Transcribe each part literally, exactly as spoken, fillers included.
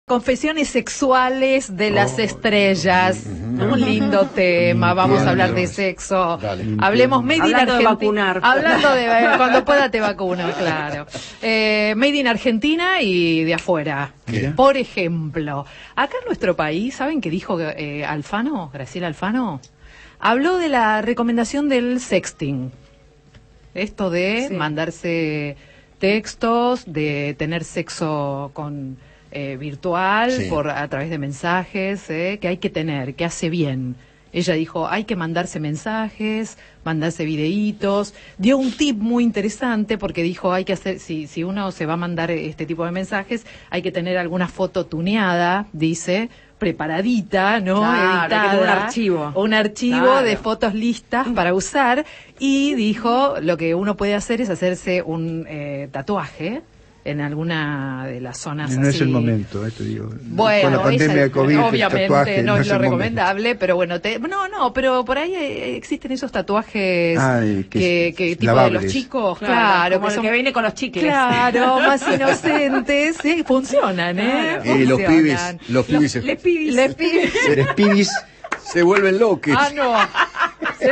Confesiones sexuales de las Oh, estrellas. uh, uh, Un lindo tema. Vamos a hablar de sexo. Dale. Hablemos Made in Hablando de Argentina. vacunar. Hablando de cuando pueda te vacuno, claro. Eh, Made in Argentina y de afuera. Mira. Por ejemplo, acá en nuestro país, ¿saben qué dijo eh, Alfano? Graciela Alfano. Habló de la recomendación del sexting. Esto de Sí. mandarse textos, de tener sexo con eh, virtual, Sí. por a través de mensajes, eh, que hay que tener, que hace bien. Ella dijo, hay que mandarse mensajes, mandarse videitos. Dio un tip muy interesante porque dijo, hay que hacer, si, si uno se va a mandar este tipo de mensajes, hay que tener alguna foto tuneada, dice, preparadita, ¿no? Claro, hay que Editada. tener un archivo. Un archivo Claro. de fotos listas para usar. Y dijo, lo que uno puede hacer es hacerse un eh, tatuaje en alguna de las zonas No así. es el momento, eh, te digo. Bueno, con la pandemia ella- de COVID, obviamente el tatuaje no, es es lo el momento. recomendable, pero bueno, te, no, no, pero por ahí eh, existen esos tatuajes Ay, que, que que, es tipo de lavables. los chicos, Claro, claro, como que el son- que viene con los chicles. claro, más inocentes, sí, funcionan, ¿eh? Y los Funcionan. pibes, los pibes se, Les pibis. Les pibes. Eres pibis, se vuelven loques. Ah, no. Se,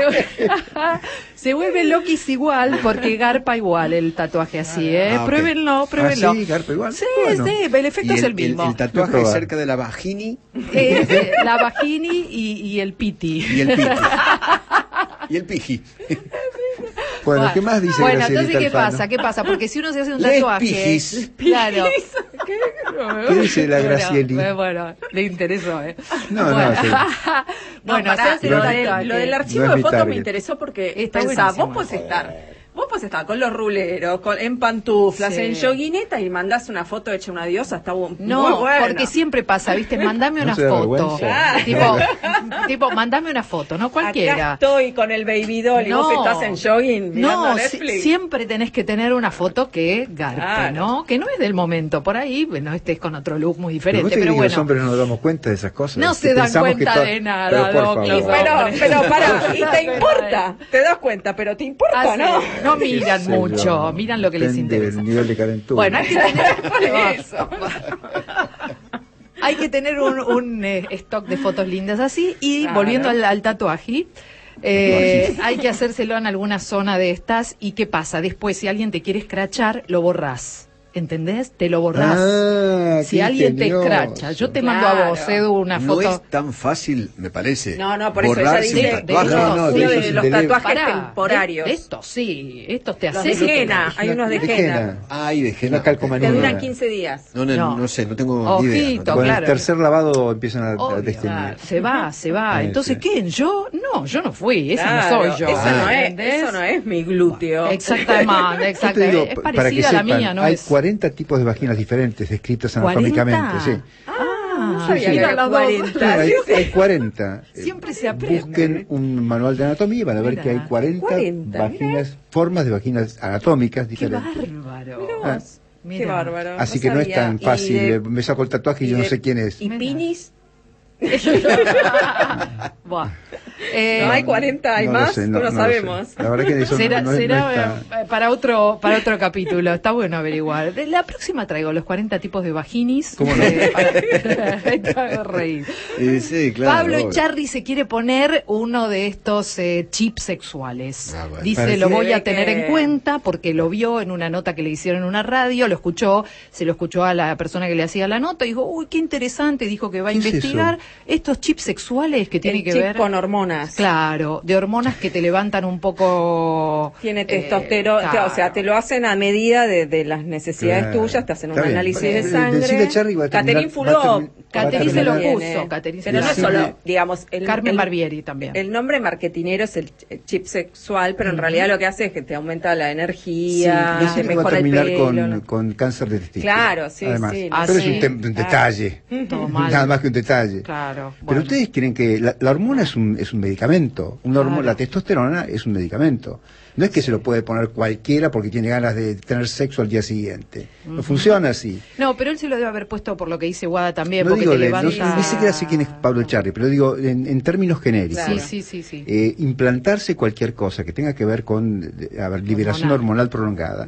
se vuelve loquis igual porque garpa igual el tatuaje así, ¿eh? Ah, ok. Pruébenlo, pruébenlo. Ah, sí, garpa igual. Sí, Bueno. sí, el efecto Y es el mismo. El, tatuaje Voy a probar. cerca de la vagini Es, eh, la vagini y, y el piti. y el piti. Y el piji. Bueno, ¿qué más dice Bueno, Gracielita entonces, ¿qué Alfano? pasa? ¿Qué pasa? Porque si uno se hace un Les tatuaje... pijis. Claro. ¿Qué dice la Bueno, Gracieli? Bueno, bueno, le interesó, ¿eh? No, no, bueno. sí. No, Bueno, pará, se hace lo, un del- tatuaje. lo del archivo No es de mi fotos me target. interesó porque Está pensá, buenísimo. vos podés estar, vos podés estar con los ruleros, con, en pantuflas, Sí. en joguineta y mandás una foto hecha una diosa, está bu- No, muy buena. porque siempre pasa, ¿viste? Mandame ¿No una te da foto. vergüenza? Tipo, tipo, mandame una foto, no Acá cualquiera. estoy con el baby doll y vos estás en jogging mirando no, si- Netflix. siempre tenés que tener una foto que garpe, Claro. ¿no? Que no es del momento, por ahí, bueno, estés con otro look muy Pero diferente, vos te pero crees que bueno. los hombres no nos damos cuenta de esas cosas. No Que se dan pensamos que cuenta to- de nada, Pero por Doc, favor. los Pero, hombres. pero pará, y Ay, te importa, te das cuenta, pero te importa, Ah, sí. ¿no? No miran Qué sé mucho, yo, miran lo que les depende interesa. del nivel de calentura. Bueno, hay que tener, Por eso. hay que tener un, un, eh, stock de fotos lindas así. Y Claro. volviendo al, al tatuaje, eh, hay que hacérselo en alguna zona de estas. ¿Y qué pasa? Después, si alguien te quiere escrachar, lo borrás. ¿Entendés? Te lo borrás. Ah, si qué alguien te ingenioso. escracha, yo te mando a vos, Claro. Edu, una No foto. es tan fácil, me parece. No, no, por eso ella borrarse dice un tatuaje. de- No, no, uno de de, esos los indelebles. tatuajes Pará, temporarios. de- de estos sí, estos te Los de haces. henna, hay unos de henna. Ay, de Una henna. calcomanía. Te duran Ninguna. quince días. No, no, No. no sé, no tengo ni idea. Ojito, No tengo- Con claro. el tercer lavado empiezan a, a Obvio, desteñir. se va, se va. Sí, Entonces, sí. ¿quién? ¿Yo? No, yo no fui. Ese Claro, no soy yo. Eso, no es, ¿entendés? eso no es mi glúteo. Exactamente, Yo te exactamente. digo, Es pa- para que parecida a la sepan, mía, ¿no? hay es... cuarenta tipos de vaginas diferentes descritas anatómicamente. ¿cuarenta? Sí. Ah, sabía que mira había las dos. cuarenta. Claro, hay, hay cuarenta. Eh, Siempre se aprende. Busquen un manual de anatomía y van a ver Mira. que hay cuarenta, cuarenta, vaginas, formas de vaginas anatómicas Qué diferentes. bárbaro. Mirá Ah. vos. Mira. Qué bárbaro. Así que no es sabía. tan Y fácil. de- eh, me saco el tatuaje y yo y no de- sé quién es. ¿Y Mira. pinis? Buah. Eh, No hay cuarenta, hay no lo más, sé, no, lo sé. sabemos. La verdad que eso será no, no es- será, no está- eh, para otro para otro capítulo. Está bueno averiguar. De la próxima traigo los cuarenta tipos de vaginis. ¿Cómo no? Eh, para- Te hago reír. Eh, sí, claro. Pablo obvio. Echarri se quiere poner uno de estos eh, chips sexuales. Ah, bueno. Dice, Parece lo voy a que- tener en cuenta porque lo vio en una nota que le hicieron en una radio, lo escuchó, se lo escuchó a la persona que le hacía la nota y dijo, uy, qué interesante, dijo que va a ¿Qué es investigar eso? estos chips sexuales que tienen El que chip ver... con hormonas. Claro, de hormonas que te levantan un poco... Tiene eh, testosterona, claro. o sea, te lo hacen a medida de, de las necesidades Claro. tuyas, te hacen un Está bien. análisis Pero, de eh, sangre. decirle a Charly va a terminar- Catherine va a Fulop. termi- va a Catherine se lo terminar- puso, Catherine se Pero lo no es puso. solo, digamos, el, Carmen el- Barbieri también. El nombre marketinero es el ch- el chip sexual, pero en realidad lo que hace es que te aumenta la energía, Sí, Decirle te que va a mejora el terminar pelo. con, ¿no? con cáncer de testículo. Claro, sí, Además. sí. Ah, Pero sí. es un, tem- un detalle. Todo mal. Nada más que un detalle. Claro. Pero bueno. ustedes creen que la, la hormona es un, es un medicamento. Una hormona, Claro. la testosterona es un medicamento. No es que se lo puede poner cualquiera porque tiene ganas de tener sexo al día siguiente. No funciona así. No, pero él se lo debe haber puesto por lo que dice Guada también, No porque digo, te de- no, levanta... ni siquiera sé quién es Pablo Echarri, pero digo en, en términos genéricos. Claro. Sí, sí, sí, sí. Eh, implantarse cualquier cosa que tenga que ver con eh, a ver, liberación Hormonal. hormonal prolongada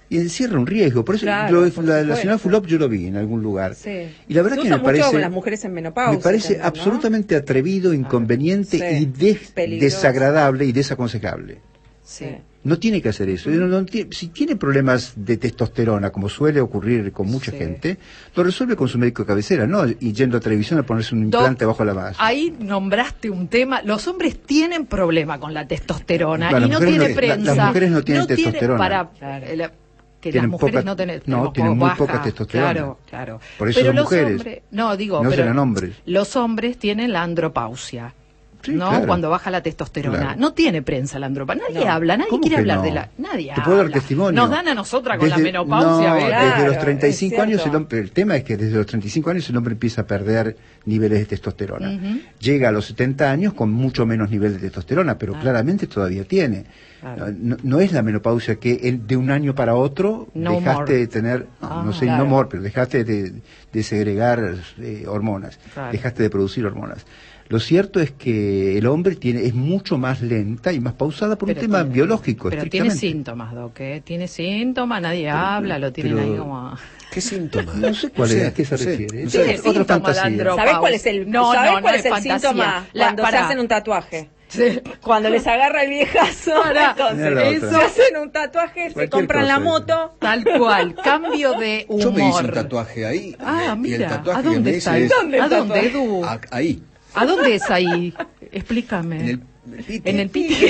y encierra un riesgo. Por eso Claro, yo- por la, la supuesto. señora Fulop yo lo vi en algún lugar. Sí. Y la verdad Se que usa me mucho parece, con las mujeres en menopausia. me parece también, ¿no? absolutamente atrevido, inconveniente Sí. y des- Peligroso. desagradable y desaconsejable. Sí. No tiene que hacer eso. No- no tiene- si tiene problemas de testosterona, como suele ocurrir con mucha Sí. gente, lo resuelve con su médico de cabecera, ¿no? Y yendo a televisión a ponerse un Doc, implante bajo la masa. Ahí nombraste un tema. Los hombres tienen problema con la testosterona Claro, y las no mujeres tiene no- la- prensa. las mujeres no tienen tiene- testosterona. para, Claro. eh, la- que Tienen las mujeres poca- no tienen no, tenemos tienen muy baja, poca testosterona. Claro, claro. Por eso pero son los mujeres. hombres, no digo, No pero serán hombres. los hombres tienen la andropausia. Sí, ¿No? claro. Cuando baja la testosterona. Claro. No tiene prensa la andropausia. Nadie No. habla, nadie ¿Cómo quiere que hablar no? de la. Nadie Te puedo dar habla. testimonio. Nos dan a nosotras con la Desde- menopausia, no, ¿ves? Claro, desde los treinta y cinco es años, el, cierto. hombre, el tema es que desde los treinta y cinco años el hombre empieza a perder niveles de testosterona. Ujú. Llega a los setenta años con mucho menos nivel de testosterona, pero Ah. claramente todavía tiene. Claro. No, no es la menopausia que en- de un año para otro No dejaste more. de tener, no, Ah, no sé, claro. no more, pero dejaste de, de segregar eh, hormonas, Claro. dejaste de producir hormonas. Lo cierto es que el hombre tiene es mucho más lenta y más pausada por Pero un tema tiene- biológico, Pero tiene estrictamente. síntomas, Doc, ¿eh? Tiene síntomas, nadie habla, lo tienen pero- ahí como... ¿Qué síntoma? No sé cuál es, ¿a qué se no sé, refiere? no Sí, sé. Tiene otra síntomas, fantasía. Landro. ¿Sabés cuál es el, No, ¿sabés no, no cuál es es el fantasía. síntoma? La- Cuando pará. se hacen un tatuaje. Sí. Cuando les agarra el viejazo, Pará. entonces Mira la eso, otra. se hacen un tatuaje, se Cualquier compran la cosa. moto. Tal cual, cambio de humor. Yo me hice un tatuaje ahí. Ah, y el mira, tatuaje ¿a que me dónde hice está? es ¿Dónde ¿A está dónde, todo? Edu? a- ahí, ¿A dónde es ahí? Explícame. en el, el piti. En el piti.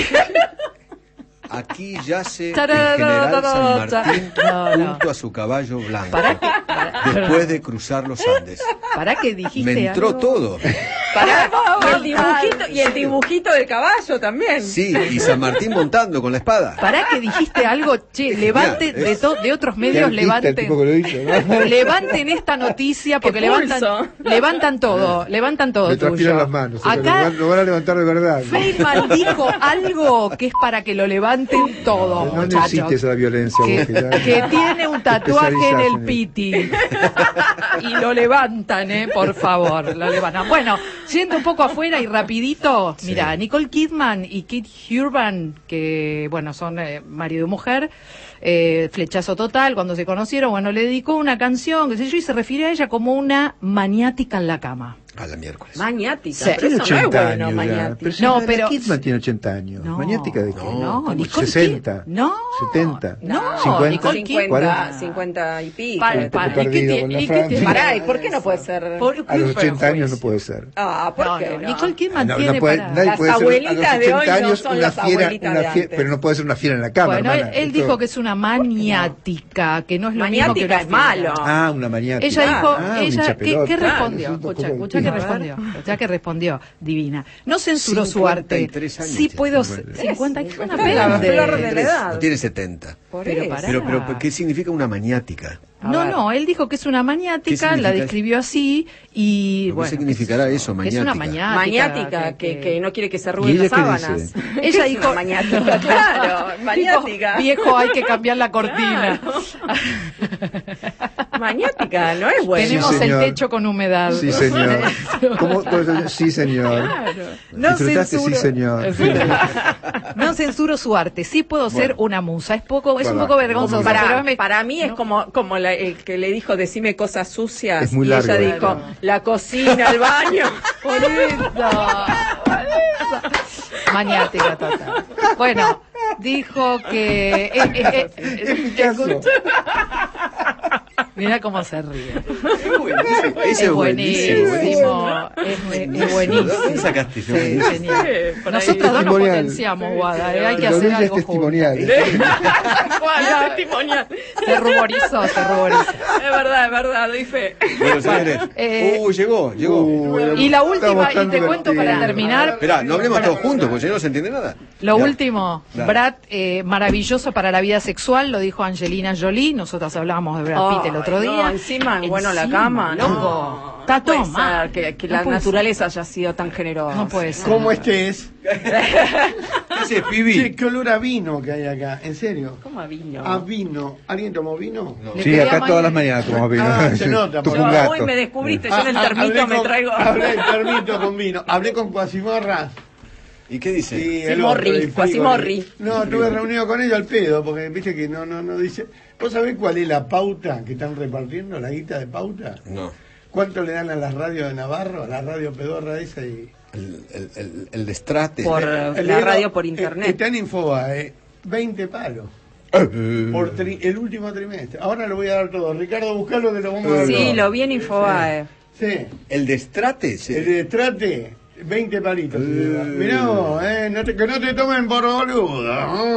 Aquí yace el Tarara, general San tarara, Martín no, no. junto a su caballo blanco, ¿Para qué? Para, después de cruzar los Andes. ¿Para qué dijiste Me entró algo? todo. Pará, y el dibujito, y el dibujito del caballo también. Sí, y San Martín montando con la espada. ¿Para que dijiste algo? Che, levante Genial, de, es- to- de otros Qué medios, artista el tipo que lo levanten. hizo, ¿no? Levanten esta noticia porque Qué levantan, pulso. levantan todo, levantan todo Me transpiran tuyo. las manos. o sea, lo, Acá van, lo van a levantar de verdad. ¿no? Feynman dijo algo que es para que lo levanten todo, No, no muchachos. existe esa violencia. que, vos, ya- que tiene un tatuaje en especializás el piti y lo levantan, eh, por favor, lo levantan. Bueno, siendo un poco afuera y rapidito, mira, Nicole Kidman y Kit Urban, que bueno, son eh, marido y mujer, eh, flechazo total, cuando se conocieron, bueno, le dedicó una canción, qué sé yo, y se refiere a ella como una maniática en la cama. A la miércoles. Maniática, Sí. pero Tiene eso no es ochenta bueno, años ya. maniática. Pero si No, la pero- Kidman tiene ochenta años. No, ¿Maniática de qué? no, ¿cómo? Nicole sesenta. Kid- no, setenta. no, cincuenta, Nicole Kidman. cincuenta, cincuenta y pico. Pa- Un poco pa- ¿y qué perdido tiene- con la y qué Francia. tiene? Pará, ¿y por qué no puede ser? Por- A los qué ochenta años no perjuicio. puede ser. Ah, ¿por No, qué no, no? Nicole Kidman No, no tiene puede- para... nadie Las puede ser a los abuelitas de hoy ochenta no años son una las fiera, abuelitas una de fie- antes. pero no puede ser una fiera en la cama, Bueno, él, hermana. él Esto- dijo que es una maniática, que no es lo mismo que Maniática una es malo. fiera. Ah, una maniática. Ella dijo, Ah, un ella, hincha ¿qué, qué pelota. respondió? Ah, Escucha, un escucha poco- que A ver. respondió, escucha que respondió, divina. No censuro su cincuenta y arte. tres años Sí tiene. puedo, Bueno. cincuenta, es una La pende. flor de la edad. No tiene setenta. Por Pero eso. pará. Pero, pero, ¿qué significa una maniática? A No, ver. no, él dijo que es una ¿Qué maniática, significa la eso? describió así y ¿Pero qué bueno. significará qué sé eso, yo, que es una maniática? maniática. Maniática, que, que no quiere que se ¿Y arruguen ella las qué sábanas. dice? Ella Es dijo, una maniática, claro, maniática. Dijo, viejo, hay que cambiar la cortina. Maniática, no es bueno. Tenemos Sí, el señor. techo con humedad. Sí, señor. ¿Cómo? ¿Cómo? Sí, señor. No ¿Disfrutaste? censuro, Sí, señor. no censuro su arte, sí puedo ser Bueno. una musa, es poco, es un Para- poco vergonzoso, Para, pero me- para mí es como, como la- el que le dijo decime cosas sucias Es muy y largo. ella dijo Claro. la cocina, el baño. por eso, por eso. Maniática total. Bueno, dijo que eh, eh, eh, eh, Es Picasso. mira cómo se ríe. Ese es buenísimo. buenísimo, es, bu- es buenísimo. ¿Dónde sacaste ese Sí, buenísimo? genial. por ahí. Nosotros dos nos Testimonial. potenciamos, Guada, eh, hay que Lo hacer de ella es algo juntos. testimonial. Bueno, testimonial. Se ruborizó, se ruborizó. Es verdad, es verdad, doy fe. Bueno, señores. Eh, Uh, llegó, llegó. Uy, Y la está última, y bastante te cuento para divertido. terminar, Esperá, no hablemos todos juntos, porque si no, no se entiende nada. lo Ya. último, Dale. Brad, eh, maravilloso para la vida sexual, lo dijo Angelina Jolie, nosotras hablábamos de Brad Pitt el otro Ay, día. no, encima, bueno, la Encima, cama, loco. no. Está No puede todo mal. ser que, que No la puede naturaleza haya sido tan generosa. No puede ser. ¿Cómo este es? ¿Qué haces, Che, pibi? qué olor a vino que hay acá, en serio. ¿Cómo a vino? A vino. ¿Alguien tomó vino? No. Le Sí, quería acá ma- todas las mañanas tomamos vino. Ah, se nota, Tú porque- un Yo, gato. hoy me descubriste, yo en el Ah, ah, termito hablé me con- traigo. Hablé el termito con vino. Hablé con Cuasimorras. ¿Y qué dice? Y Sí, el Morri, otro, el Quasimorri. Frigoli. No, estuve reunido con ellos al pedo, porque viste que no, no, no dice. ¿Vos sabés cuál es la pauta que están repartiendo, la guita de pauta? No. ¿Cuánto le dan a las radios de Navarro, a la radio pedorra esa y. El, el, el, el destrate. Por El la Edo, radio por eh, internet. Está en Infobae, veinte palos. Eh, Por tri- el último trimestre. Ahora lo voy a dar todo. Ricardo, buscalo que lo vamos a dar Sí, todo. lo vi en Infobae. Sí. El destrate. Sí. El de trate, veinte palitos. Eh. Mirá vos, eh, no te- que no te tomen por boludo.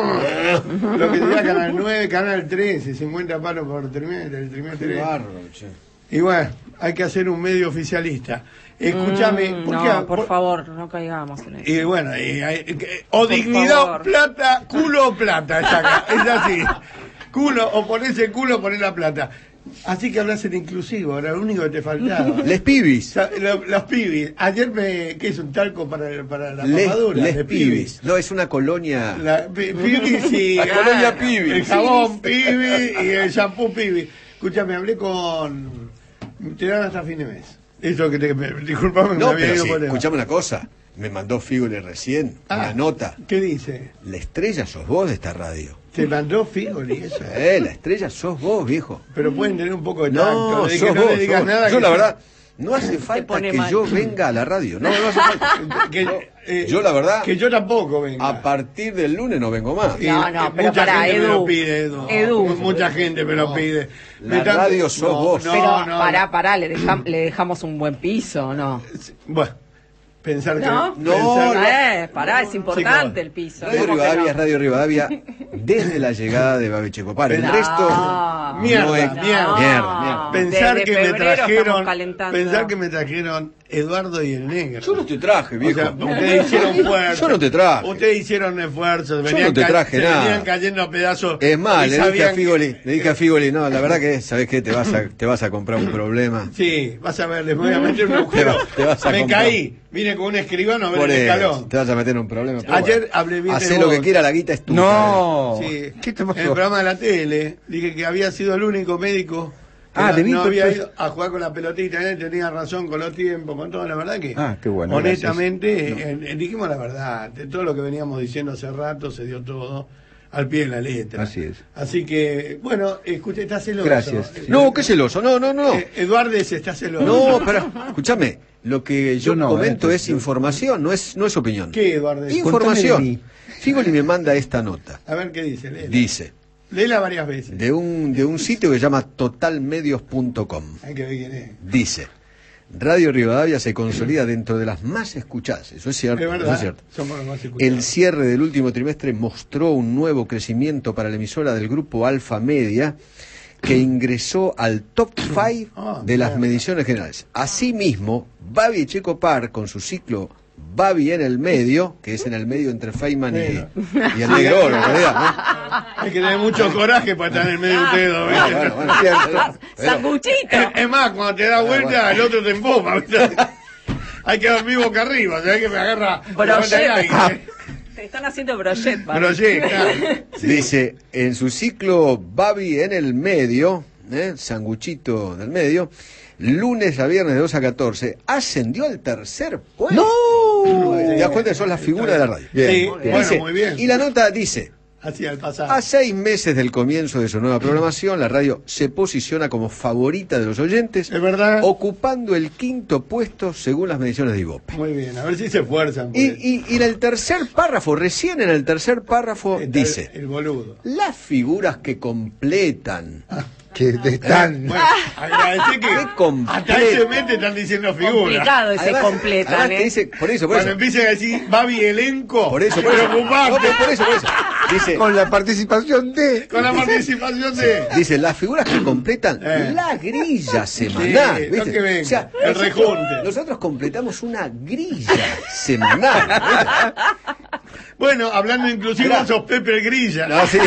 Ah. Lo que te da Canal nueve, Canal trece, cincuenta palos por trimestre, el Qué trimestre. bárbaro, che. Y bueno, hay que hacer un medio oficialista. Escúchame, Mm, ¿por no, qué? por favor, no caigamos en eso. Y bueno, y hay- que- o Por dignidad o favor. plata, culo o plata, es acá, es así. Culo, o ponés el culo o ponés la plata. Así que hablas en inclusivo, era lo único que te faltaba. Les pibis. O sea, lo- los pibis. Ayer me. ¿Qué es un talco para, para la Les, mamadura? les de pibis. No, es una colonia. La, pi- pibis y. La colonia Pibi. El jabón pibi y el shampoo pibi. Escúchame, hablé con. Te dan hasta fin de mes. Eso que te. me- Disculpame, No, me había pero ido sí, por el- escuchame una cosa. Me mandó Figoli recién Ah, una nota. ¿Qué dice? La estrella sos vos de esta radio. Te mandó Figoli eso. Eh, la estrella sos vos, viejo. Pero pueden tener un poco de tacto. No, de que sos no vos, le digas sos vos. nada. Yo que- la verdad, no hace falta pone que mal. yo venga a la radio. No, no hace falta. que, eh, Yo la verdad, Que yo tampoco venga. a partir del lunes no vengo más. Y, No, no, eh, pero mucha pará, gente me Edu. lo pide, Edu. Edu. Mu- Mucha gente me lo pide. La Me están- radio sos no, vos. No, Pero no, pará, no. pará, le, dejam- le dejamos un buen piso, ¿no? Bueno, pensar que. ¿No? No, pensar- no. Eh, pará, es importante Chicos, el piso. Radio ¿cómo que Rivadavia no? es Radio Rivadavia desde la llegada de Babi Checopar. El No. resto. Mierda, no es- mierda. Mierda, mierda. Pensar Desde que me febrero trajeron. estamos calentando. Pensar que me trajeron Eduardo y el negro. Yo no te traje, O viejo. sea, ustedes hicieron fuerza. Yo no te traje. Ustedes hicieron esfuerzos. Yo venían no te ca- traje se nada. Venían cayendo a pedazos. Es más, y le dije a sabían Figoli, que- le dije a Figoli, no, la verdad que, ¿sabés qué? Te vas a, te vas a comprar un problema. Sí, vas a ver, les voy a meter un agujero. Te va- te vas a me comprar. caí, vine con un escribano a ver Por el eso, escalón. te vas a meter en un problema. pero Ayer bueno. hablé bien de Hacé lo vos. que quiera, la guita es tuya. No. Sí, ¿Qué te en el pasó? programa de la tele dije que había sido el único médico que Ah, no, debí, no pues, había pues. ido a jugar con la pelotita, él tenía razón con los tiempos, con todo, la verdad que Ah, qué bueno, honestamente eh, eh, dijimos la verdad, de todo lo que veníamos diciendo hace rato se dio todo al pie de la letra. Así es. Así que, bueno, escucha, está celoso. Gracias. Eh, No, qué celoso, no, no, no. eh, Eduardes está celoso. No, pero, escúchame, lo que yo Yo no, comento eh, es yo- información, no es, no es opinión. ¿Qué, Eduardes? Información. Contame de mí. Figoli me manda esta nota. A ver qué dice, léela. Dice, Léela varias veces. de un, de un sitio que se llama totalmedios punto com. Hay que ver quién es. Dice, Radio Rivadavia se consolida dentro de las más escuchadas. Eso es cierto, Es eso verdad, es cierto. somos los más escuchados. El cierre del último trimestre mostró un nuevo crecimiento para la emisora del grupo Alfa Media, que ingresó al top cinco Ah, de las mierda. mediciones generales. Asimismo, Babi Checopar, con su ciclo Babi en el medio, que es en el medio entre Feynman y, y el negro oro, en realidad, ¿no? Hay que tener mucho coraje para estar en el medio de ustedes dos, ¿viste? Ah, bueno, bueno, pero- pero- ¡Sanguchito! Es, es más, cuando te da vuelta, bueno. el otro te empoma, ¿viste? Hay que dormir boca arriba, o sea, hay que me agarra. Brochet. Te están haciendo brochet, Babi. Brochet, claro. Dice, en su ciclo Babi en el medio, ¿eh? Sanguchito del medio, lunes a viernes de dos a catorce, ascendió al tercer puesto. ¡No! ¿Te das cuenta que son las figuras de la radio? Sí, Bien, bueno, Dice, muy bien. Y la nota dice, Así al pasar. a seis meses del comienzo de su nueva programación, la radio se posiciona como favorita de los oyentes, Es verdad. ocupando el quinto puesto según las mediciones de Ibope. Muy bien, a ver si se esfuerzan. Y, pues. y, y en el tercer párrafo, recién en el tercer párrafo, Está dice, El, el boludo. las figuras que completan. Que están. Bueno, agradecé que Qué completo. hasta ese mes te están diciendo figuras. Complicado ese Además- completan, además que ¿eh? dice, por eso, por Cuando eso. empiecen a decir Babi elenco, Por eso, por eso. preocupate. No, pero por eso, por eso. Dice, Con la participación de. Con la participación de. dice, las figuras que completan Eh. la grilla semanal. Sí, ¿viste? lo que venga, O sea, el nosotros- rejunte. Nosotros completamos una grilla semanal. ¿viste? Bueno, hablando inclusivo, Mirá. sos Pepe el Grilla. No, sí.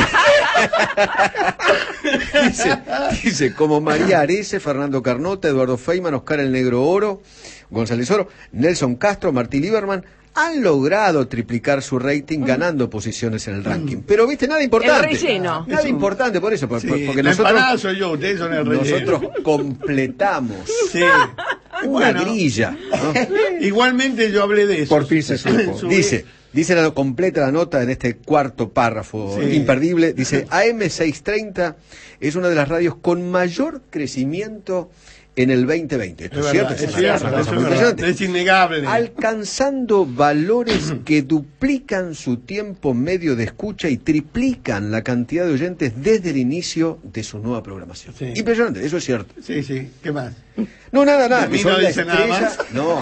dice, dice, como María Arese, Fernando Carnota, Eduardo Feynman, Oscar el Negro Oro, González Oro, Nelson Castro, Martí Lieberman, han logrado triplicar su rating ganando posiciones en el ranking. Pero, viste, nada importante. El relleno. Nada importante por eso, por- Sí, por- porque la empanada nosotros, soy yo, ustedes son el relleno. nosotros completamos Sí. una Bueno, grilla. ¿no? Igualmente yo hablé de eso. Por fin se supo. Subí- Dice, Dice la completa la nota en este cuarto párrafo Sí. imperdible. Dice, A M seiscientos treinta es una de las radios con mayor crecimiento en el veinte veinte. Esto es, Es cierto, verdad, es, es una, cierto, es una cosa eso muy es verdad. impresionante. Es innegable. Alcanzando valores que duplican su tiempo medio de escucha y triplican la cantidad de oyentes desde el inicio de su nueva programación. Sí. Impresionante, eso es cierto. Sí, sí. ¿Qué más? No, nada, nada. De mí que son no la dice nada estrella- más. No,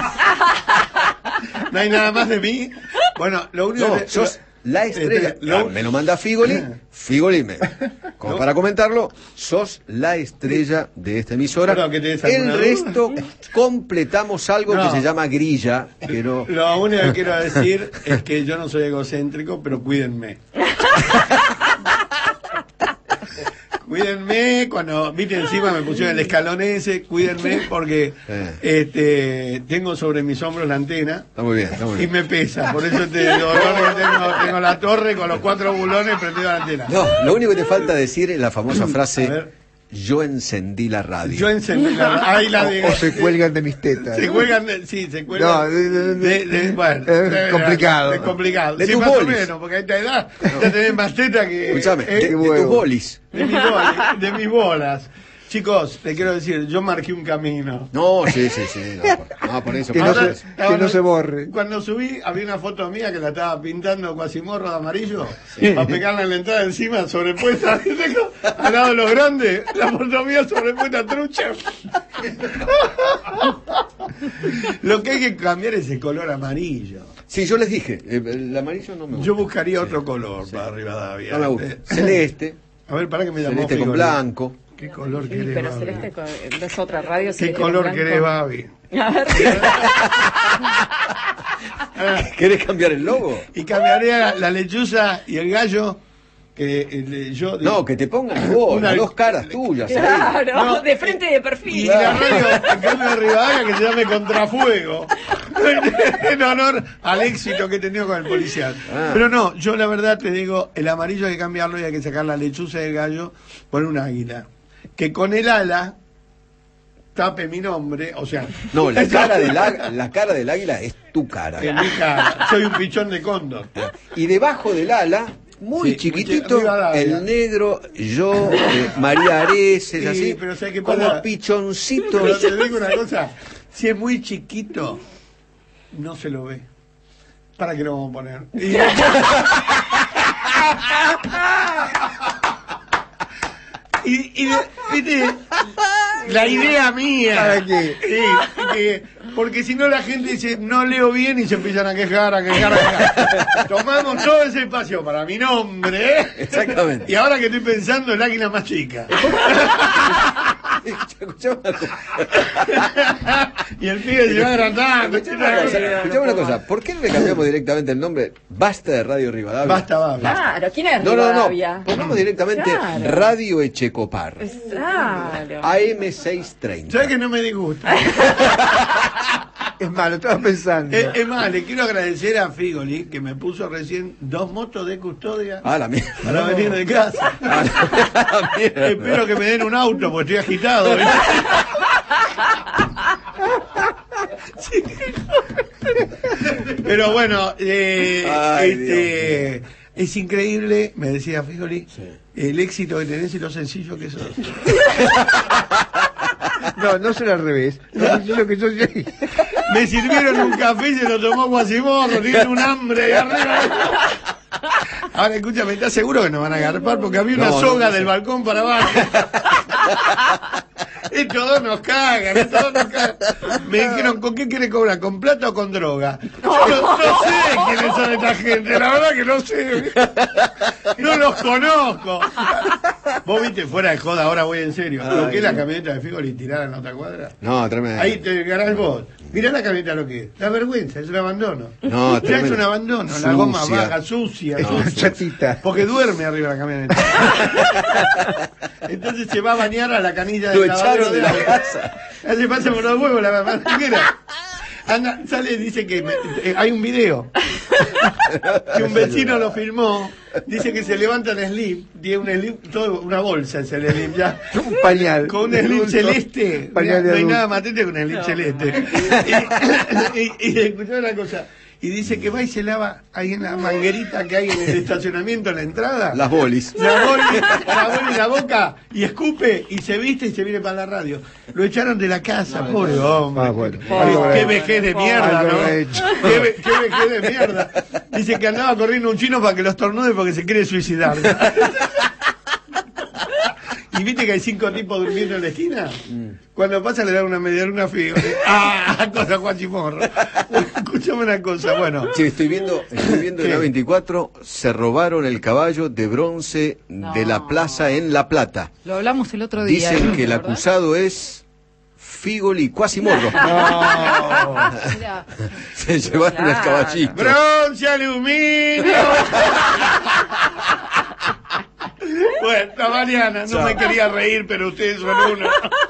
¿No hay nada más de mí? Bueno, lo único no, que... sos la estrella. Este, lo- Ah, me lo manda Figoli, Figoli me... Como No. para comentarlo, sos la estrella de esta emisora. Perdón, que tenés alguna El duda. resto completamos algo No. que se llama grilla, que no... Lo único que quiero decir es que yo no soy egocéntrico, pero cuídenme. Cuídenme, cuando, viste, encima me pusieron el escalón ese, cuídenme porque Eh. este tengo sobre mis hombros la antena Está muy bien, está muy y bien. me pesa, por eso te digo, tengo, tengo la torre con los cuatro bulones prendidos a la antena. No, lo único que te falta decir es la famosa A frase, ver. yo encendí la radio. Yo encendí la... Ahí la de... O se cuelgan de mis tetas. Se cuelgan, de- sí, se cuelgan. No, de- de- de- de- de- bueno, es de- complicado. Es complicado. De Sí, tus más o bolis. menos, porque a esta edad ya tenés más teta que. Escúchame, eh, de, de tus huevo. bolis. de mis bolas, de mis bolas. Chicos, te quiero decir, yo marqué un camino. No, sí, sí, sí. No, por, no, por eso. Que por no eso. se- que no se borre. Cuando subí, había una foto mía que la estaba pintando Quasimorro de amarillo para pegarla en la entrada encima, sobrepuesta. Tengo al lado de los grandes, la foto mía sobrepuesta trucha. Lo que hay que cambiar es el color amarillo. Sí, yo les dije, eh, el amarillo no me gusta. Yo buscaría otro color para Rivadavia. No me gusta. Eh, Celeste, A ver, para que me llamó celeste con Figoli. blanco. ¿Qué color Sí, querés, pero Babi? Celeste con- no es otra radio. ¿Qué Celeste color con querés, blanco. Babi? A ver. ¿Querés cambiar el logo? Y cambiaría la lechuza y el gallo que eh, yo... No, que te pongan vos, Una- las dos caras tuyas. ahí. Claro, No, de frente y de Y perfil. la radio, en cambio de Rivadavia, que se llame Contrafuego. En honor al éxito que he tenido con el policial. Ah. Pero no, yo la verdad te digo, el amarillo hay que cambiarlo y hay que sacar la lechuza y el gallo por un águila. Que con el ala tape mi nombre, o sea... No, la cara, del, á- la cara del águila es tu cara. En mi cara. Soy un pichón de cóndor. Y debajo del ala, muy Sí, chiquitito, muy chi- Rivadavia. el negro, yo, eh, María Ares, es Sí, así, pero ¿sabes qué como pasa? pichoncitos. Pero te digo una cosa, si es muy chiquito, no se lo ve. ¿Para qué lo vamos a poner? Y- Y, y, viste, la idea mía. ¿Para qué? Sí, que- porque si no la gente dice, no leo bien y se empiezan a quejar, a quejar, a quejar. Tomamos todo ese espacio para mi nombre. ¿eh? Exactamente. Y ahora que estoy pensando, el águila más chica. Escuchame una cosa. Y el pibe se va agrandando. Escuchame una cosa, escuchame una cosa, ¿por qué no le cambiamos directamente el nombre? Basta de Radio Rivadavia. Basta, va. Claro, ¿quién es No, no, no. Rivadavia? Pongamos directamente Claro. Radio Echecopar. Claro. A M seiscientos treinta. ¿Sabes que no me disgusta? Es malo, estaba pensando. Es, es más, le quiero agradecer a Figoli que me puso recién dos motos de custodia Ah, la mierda. para venir de casa. Ah, la mierda. Espero que me den un auto porque estoy agitado. ¿viste? Sí. Pero bueno, eh, Ay, este, es increíble, me decía Figoli, el éxito que tenés y lo sencillo que sos. No, no será al revés. No, es lo que yo soy. Me sirvieron un café y se lo tomó Quasimorro, tienen un hambre de arriba. Ahora escúchame, ¿estás seguro que nos van a agarpar? Porque había una No, no, soga no sé. del balcón para abajo. Estos dos nos cagan, estos dos nos cagan. Me dijeron, ¿con qué quiere cobrar? ¿Con plata o con droga? Yo no, no sé quiénes son esta gente, la verdad que no sé. No los conozco. Vos viste, fuera de joda, ahora voy en serio. Lo que es la camioneta de Figoli tirada en la otra cuadra. No, tremendo. Ahí te ganás vos. Mirá la camioneta lo que es. La vergüenza, es un abandono. No, ya es tremendo. un abandono. La Sucia. goma baja, sucia. Es sucia. una chatita. Porque duerme arriba de la camioneta. Entonces se va a bañar a la canilla Lo del lavadero echaron de la agua. casa. Ya se pasa por los huevos la manguera. Anda, sale, dice que me- eh, hay un video que un vecino lo filmó. Dice que se levanta el slip, tiene un slip, todo, una bolsa es el slip ya. Un pañal. Con un slip celeste. Pañal no de hay adulto. nada más triste que un slip celeste. Y, y, y escuchá una cosa. y dice que va y se lava ahí en la manguerita que hay en el estacionamiento, en la entrada. Las bolis. La boli, la boli en la boca y escupe y se viste y se viene para la radio. Lo echaron de la casa, pobre hombre. Ah, bueno. Qué- Algo qué he- vejez de mierda, algo ¿no? he hecho. Qué, ve- qué vejez de mierda. Dice que andaba corriendo un chino para que los tornude porque se quiere suicidar. ¿Y viste que hay cinco tipos durmiendo en la esquina? Cuando pasa le dan una media luna frío. ¡Ah! Cosa Juan Chimorro. Escúchame una cosa, bueno. Sí, estoy viendo, estoy viendo en ¿Qué? la veinticuatro, se robaron el caballo de bronce de la plaza en La Plata. Lo hablamos el otro día. Dicen ¿eh? que el ¿Verdad? acusado es Figoli Quasimorro. Mirá. Se llevaron el Claro. caballito. ¡Bronce, aluminio! Bueno, Mariana, no Chao. me quería reír, pero ustedes son uno.